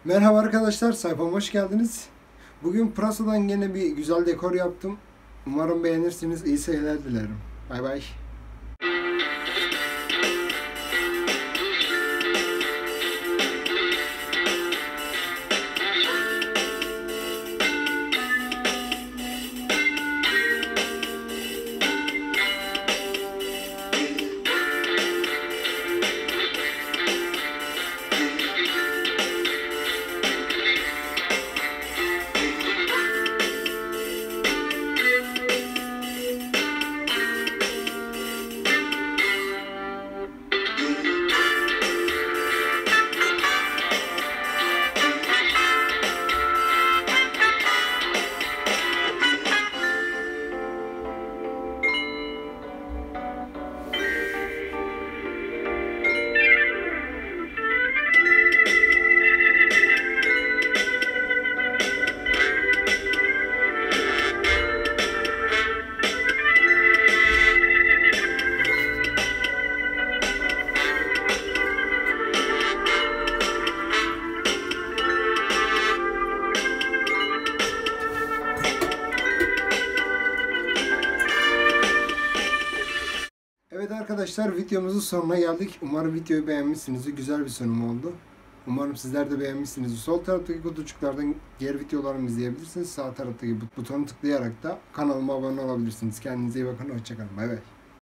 Merhaba arkadaşlar, sayfama hoş geldiniz. Bugün pırasadan gene bir güzel dekor yaptım. Umarım beğenirsiniz. İyi seyirler dilerim. Bay bay. Evet arkadaşlar, videomuzun sonuna geldik. Umarım videoyu beğenmişsinizdir. Güzel bir sunum oldu. Umarım sizler de beğenmişsinizdir. Sol taraftaki kutucuklardan diğer videolarımı izleyebilirsiniz. Sağ taraftaki butonu tıklayarak da kanalıma abone olabilirsiniz. Kendinize iyi bakın. Hoşçakalın. Bay bay.